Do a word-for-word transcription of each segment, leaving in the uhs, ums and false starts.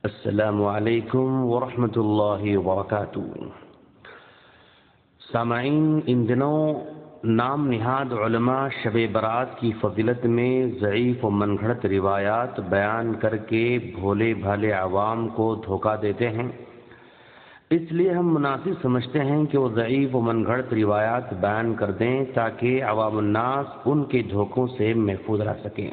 السلام علیکم ورحمۃ اللہ وبرکاتہ۔ سامعین، ان دنوں نام نہاد علماء شب برات کی فضیلت میں ضعیف و من گھڑت روایات بیان کر کے بھولے بھالے عوام کو دھوکہ دیتے ہیں۔ اس لیے ہم مناسب سمجھتے ہیں کہ وہ ضعیف و من گھڑت روایات بیان کر دیں تاکہ عوام الناس ان کے دھوکوں سے محفوظ رہ سکیں۔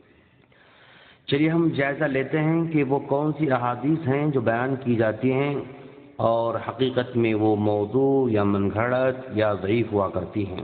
چلیے ہم جائزہ لیتے ہیں کہ وہ کون سی احادیث ہیں جو بیان کی جاتی ہیں اور حقیقت میں وہ موضوع یا من گھڑت یا ضعیف ہوا کرتی ہیں۔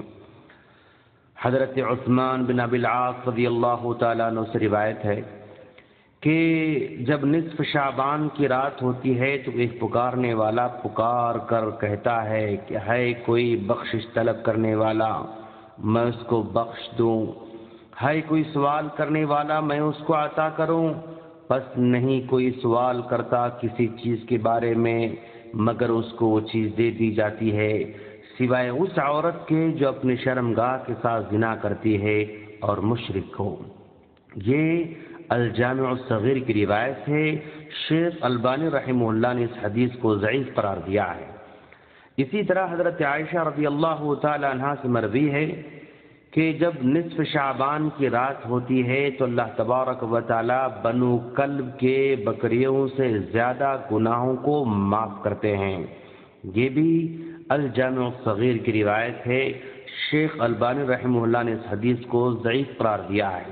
حضرت عثمان بن ابی العاص رضی اللہ تعالیٰ عنہ سے روایت ہے کہ جب نصف شعبان کی رات ہوتی ہے تو ایک پکارنے والا پکار کر کہتا ہے کہ ہے کوئی بخشش طلب کرنے والا، میں اس کو بخش دوں، ہے کوئی سوال کرنے والا، میں اس کو عطا کروں۔ بس نہیں کوئی سوال کرتا کسی چیز کے بارے میں مگر اس کو وہ چیز دے دی جاتی ہے، سوائے اس عورت کے جو اپنی شرمگاہ کے ساتھ زنا کرتی ہے اور مشرک ہو۔ یہ الجامع الصغیر کی روایت ہے۔ شیخ البانی رحمہ اللہ نے اس حدیث کو ضعیف قرار دیا ہے۔ اسی طرح حضرت عائشہ رضی اللہ تعالی عنہا سے مروی ہے کہ جب نصف شعبان کی رات ہوتی ہے تو اللہ تبارک و تعالی بنو کلب کے بکریوں سے زیادہ گناہوں کو معاف کرتے ہیں۔ یہ بھی الجامع الصغیر کی روایت ہے۔ شیخ البانی رحمہ اللہ نے اس حدیث کو ضعیف قرار دیا ہے۔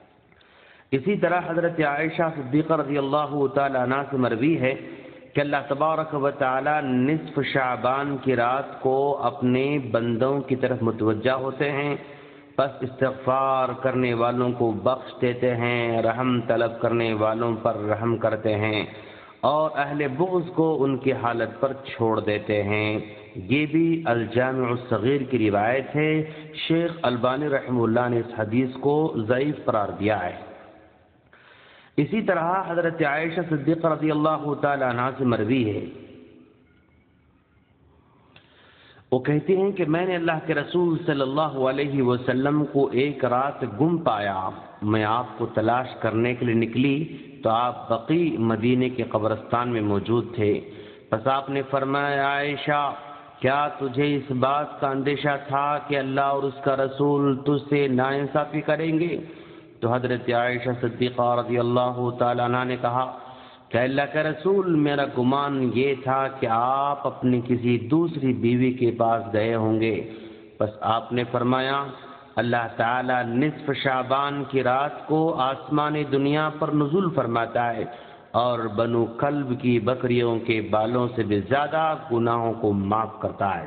اسی طرح حضرت عائشہ صدیقہ رضی اللہ تعالی عنہا سے مروی ہے کہ اللہ تبارک و تعالی نصف شعبان کی رات کو اپنے بندوں کی طرف متوجہ ہوتے ہیں، پس استغفار کرنے والوں کو بخش دیتے ہیں، رحم طلب کرنے والوں پر رحم کرتے ہیں اور اہل بغض کو ان کی حالت پر چھوڑ دیتے ہیں۔ یہ بھی الجامع الصغیر کی روایت ہے۔ شیخ البانی رحمہ اللہ نے اس حدیث کو ضعیف قرار دیا ہے۔ اسی طرح حضرت عائشہ صدیقہ رضی اللہ تعالی عنہا سے مروی ہے، وہ کہتی ہیں کہ میں نے اللہ کے رسول صلی اللہ علیہ وسلم کو ایک رات گم پایا، میں آپ کو تلاش کرنے کے لیے نکلی تو آپ بقیع مدینے کے قبرستان میں موجود تھے۔ پس آپ نے فرمایا، عائشہ کیا تجھے اس بات کا اندیشہ تھا کہ اللہ اور اس کا رسول تجھ سے ناانصافی کریں گے؟ تو حضرت عائشہ صدیقہ رضی اللہ تعالیٰ عنہ نے کہا کہ اللہ کے رسول، میرا گمان یہ تھا کہ آپ اپنی کسی دوسری بیوی کے پاس گئے ہوں گے۔ بس آپ نے فرمایا، اللہ تعالیٰ نصف شعبان کی رات کو آسمان دنیا پر نزول فرماتا ہے اور بنو کلب کی بکریوں کے بالوں سے بھی زیادہ گناہوں کو معاف کرتا ہے۔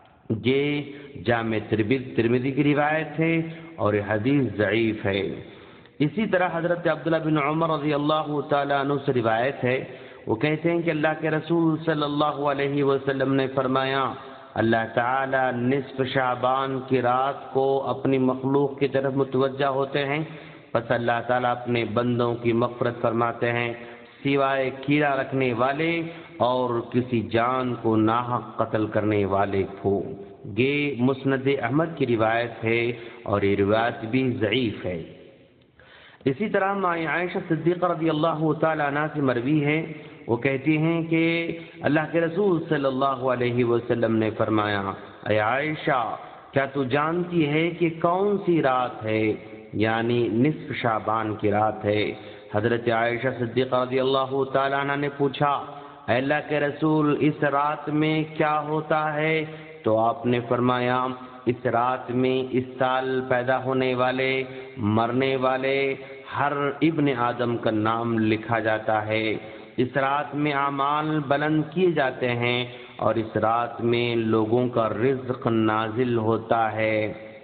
یہ جامع ترمذی کی روایت ہے اور یہ حدیث ضعیف ہے۔ اسی طرح حضرت عبداللہ بن عمر رضی اللہ تعالیٰ عنہ سے روایت ہے، وہ کہتے ہیں کہ اللہ کے رسول صلی اللہ علیہ وسلم نے فرمایا، اللہ تعالیٰ نصف شعبان کی رات کو اپنی مخلوق کی طرف متوجہ ہوتے ہیں، پس اللہ تعالیٰ اپنے بندوں کی مغفرت فرماتے ہیں سوائے کیڑا رکھنے والے اور کسی جان کو ناحق قتل کرنے والے کو۔ یہ مسند احمد کی روایت ہے اور یہ روایت بھی ضعیف ہے۔ اسی طرح ماں عائشہ صدیقہ رضی اللہ تعالی عنہ سے مروی ہے، وہ کہتی ہیں کہ اللہ کے رسول صلی اللہ علیہ وسلم نے فرمایا، اے عائشہ کیا تو جانتی ہے کہ کون سی رات ہے؟ یعنی نصف شعبان کی رات ہے۔ حضرت عائشہ صدیقہ رضی اللہ تعالی عنہ نے پوچھا، اے اللہ کے رسول اس رات میں کیا ہوتا ہے؟ تو آپ نے فرمایا، اس رات میں اس سال پیدا ہونے والے، مرنے والے ہر ابن آدم کا نام لکھا جاتا ہے۔ اس رات میں اعمال بلند کیے جاتے ہیں اور اس رات میں لوگوں کا رزق نازل ہوتا ہے۔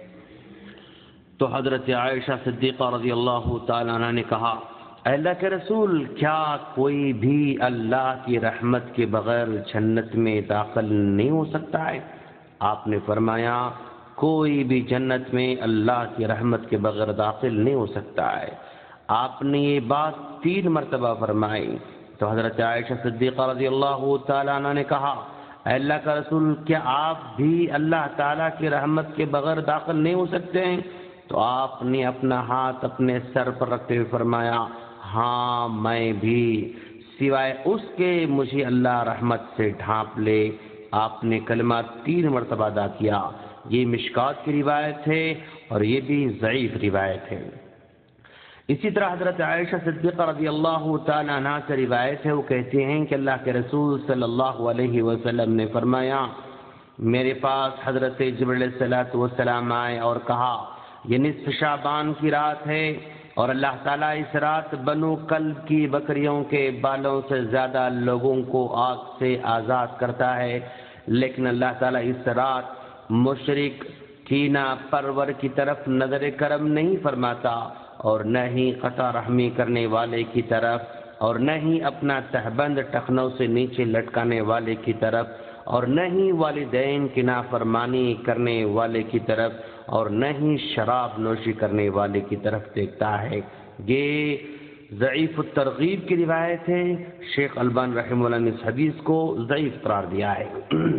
تو حضرت عائشہ صدیقہ رضی اللہ تعالیٰ عنہ نے کہا، اے اللہ کے رسول کیا کوئی بھی اللہ کی رحمت کے بغیر جنت میں داخل نہیں ہو سکتا ہے؟ آپ نے فرمایا، کوئی بھی جنت میں اللہ کی رحمت کے بغیر داخل نہیں ہو سکتا ہے۔ آپ نے یہ بات تین مرتبہ فرمائی تو حضرت عائشہ صدیقہ رضی اللہ تعالیٰ عنہ نے کہا، اے اللہ کا رسول کیا آپ بھی اللہ تعالیٰ کی رحمت کے بغیر داخل نہیں ہو سکتے ہیں؟ تو آپ نے اپنا ہاتھ اپنے سر پر رکھتے ہوئے فرمایا، ہاں میں بھی، سوائے اس کے مجھے اللہ رحمت سے ڈھانپ لے۔ آپ نے کلمہ تین مرتبہ ادا کیا۔ یہ مشکات کی روایت ہے اور یہ بھی ضعیف روایت ہے۔ اسی طرح حضرت عائشہ صدیقہ رضی اللہ تعالیٰ عنہ سے روایت ہے، وہ کہتے ہیں کہ اللہ کے رسول صلی اللہ علیہ وسلم نے فرمایا، میرے پاس حضرت جبرائیل علیہ السلام آئے اور کہا، یہ نصف شعبان کی رات ہے اور اللہ تعالیٰ اس رات بنو کلب کی بکریوں کے بالوں سے زیادہ لوگوں کو آگ سے آزاد کرتا ہے، لیکن اللہ تعالیٰ اس رات مشرک کینہ پرور کی طرف نظر کرم نہیں فرماتا، اور نہ ہی قطع رحمی کرنے والے کی طرف، اور نہ ہی اپنا تہبند ٹخنوں سے نیچے لٹکانے والے کی طرف، اور نہ ہی والدین کی نافرمانی کرنے والے کی طرف، اور نہ ہی شراب نوشی کرنے والے کی طرف دیکھتا ہے۔ یہ ضعیف الترغیب کی روایت ہے۔ شیخ البانی رحمہ اللہ نے اس حدیث کو ضعیف قرار دیا ہے۔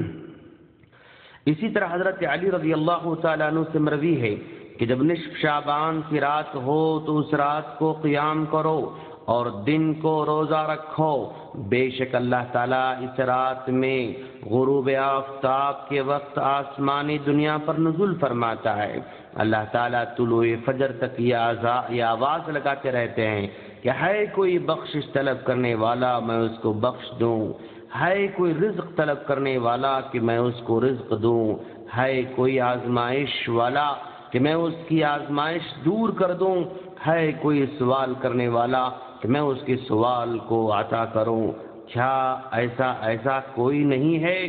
اسی طرح حضرت علی رضی اللہ تعالیٰ عنہ سے مروی ہے کہ جب نصف شعبان کی رات ہو تو اس رات کو قیام کرو اور دن کو روزہ رکھو، بے شک اللہ تعالیٰ اس رات میں غروب آفتاب کے وقت آسمانی دنیا پر نزول فرماتا ہے۔ اللہ تعالیٰ طلوع فجر تک یہ آواز لگاتے رہتے ہیں کہ ہے کوئی بخشش طلب کرنے والا میں اس کو بخش دوں، ہے کوئی رزق طلب کرنے والا کہ میں اس کو رزق دوں، ہے کوئی آزمائش والا کہ میں اس کی آزمائش دور کر دوں، ہے کوئی سوال کرنے والا کہ میں اس کے سوال کو عطا کروں، کیا ایسا ایسا کوئی نہیں ہے؟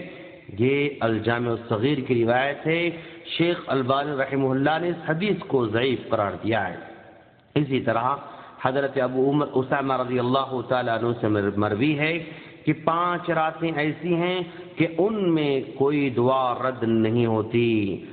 یہ الجامع الصغیر کی روایت ہے۔ شیخ البانی رحمہ اللہ نے اس حدیث کو ضعیف قرار دیا ہے۔ اسی طرح حضرت ابو عمر اسامہ رضی اللہ تعالیٰ عنہ سے مروی ہے کہ پانچ راتیں ایسی ہیں کہ ان میں کوئی دعا رد نہیں ہوتی۔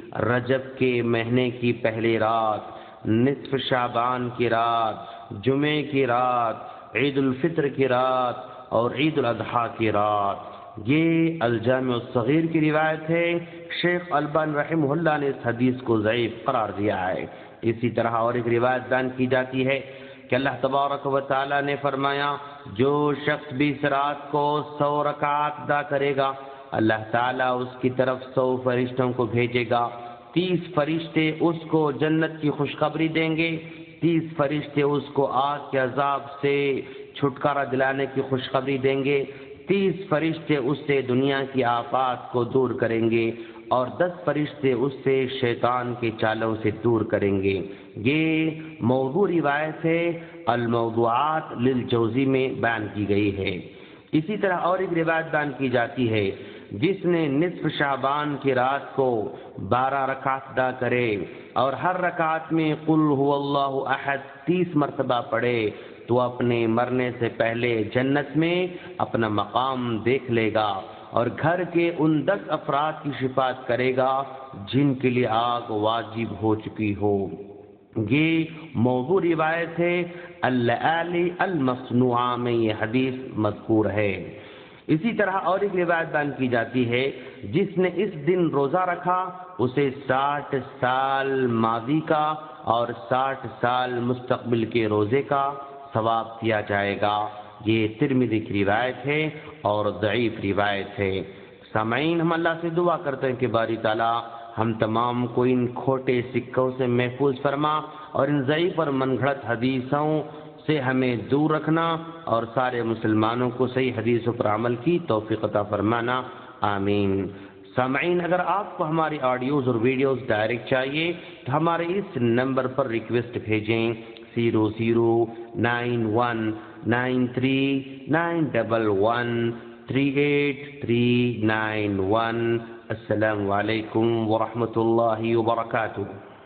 رجب کے مہینے کی پہلی رات، نصف شعبان کی رات، جمعے کی رات، عید الفطر کی رات اور عید الاضحیٰ کی رات۔ یہ الجامع الصغیر کی روایت ہے۔ شیخ البانی رحمہ اللہ نے اس حدیث کو ضعیف قرار دیا ہے۔ اسی طرح اور ایک روایت بیان کی جاتی ہے کہ اللہ تبارک و تعالیٰ نے فرمایا، جو شخص بھی اس رات کو سو رکعات ادا کرے گا، اللہ تعالیٰ اس کی طرف سو فرشتوں کو بھیجے گا۔ تیس فرشتے اس کو جنت کی خوشخبری دیں گے، تیس فرشتے اس کو آگ کے عذاب سے چھٹکارا دلانے کی خوشخبری دیں گے، تیس فرشتے اس سے دنیا کی آفات کو دور کریں گے، اور دس فرشتے اس سے شیطان کے چالوں سے دور کریں گے۔ یہ موضوع روایت ہے، الموضوعات للجوزی میں بیان کی گئی ہے۔ اسی طرح اور ایک روایت بیان کی جاتی ہے، جس نے نصف شعبان کی رات کو بارہ رکعت ادا کرے اور ہر رکعت میں قل هو اللہ احد تیس مرتبہ پڑھے تو اپنے مرنے سے پہلے جنت میں اپنا مقام دیکھ لے گا اور گھر کے ان دس افراد کی شفاعت کرے گا جن کے لیے آگ واجب ہو چکی ہو۔ یہ موضوع روایت ہے، اللآلی المصنوعہ میں یہ حدیث مذکور ہے۔ اسی طرح اور ایک روایت بیان کی جاتی ہے، جس نے اس دن روزہ رکھا اسے ساٹھ سال ماضی کا اور ساٹھ سال مستقبل کے روزے کا ثواب دیا جائے گا۔ یہ ترمذی کی روایت ہے اور ضعیف روایت ہے۔ سامعین، ہم اللہ سے دعا کرتے ہیں کہ باری تعالیٰ ہم تمام کو ان کھوٹے سکوں سے محفوظ فرما اور ان ضعیف اور من گھڑت حدیثوں سے ہمیں دور رکھنا اور سارے مسلمانوں کو صحیح حدیثوں پر عمل کی توفیق عطا فرمانا، آمین۔ سامعین، اگر آپ کو ہماری آڈیوز اور ویڈیوز ڈائریکٹ چاہیے تو ہمارے اس نمبر پر ریکویسٹ بھیجیں، zero zero nine one nine three nine double one three eight three nine one. السلام علیکم ورحمۃ اللہ وبرکاتہ۔